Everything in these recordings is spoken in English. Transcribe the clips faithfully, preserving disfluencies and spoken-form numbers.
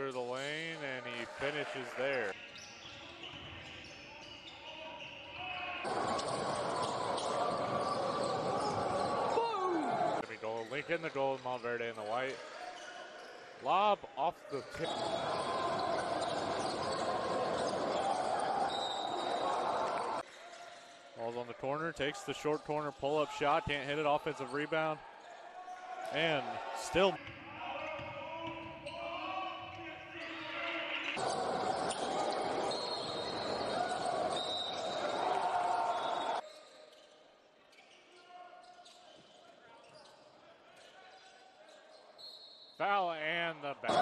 center of the lane, and he finishes there. Gold, Lincoln the gold, Montverde in the white. Lob off the tip. Ball's on the corner, takes the short corner pull-up shot, can't hit it, offensive rebound. And still. Foul and the back.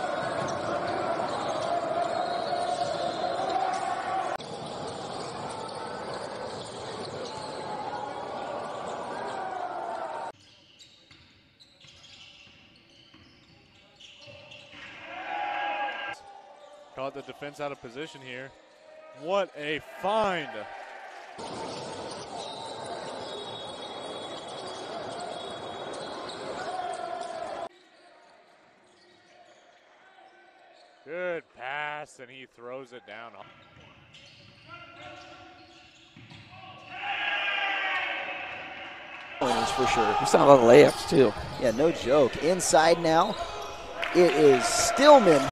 Caught the defense out of position here. What a find. Good pass, and he throws it down. For sure. We saw a lot of layups, too. Yeah, no joke. Inside now, it is Stillman.